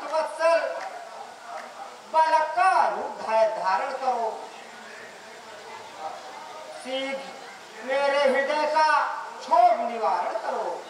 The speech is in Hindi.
भक्तवत्सल बालक का रूप धारण करो। शीघ्र मेरे हृदय का क्षोभ निवारण करो।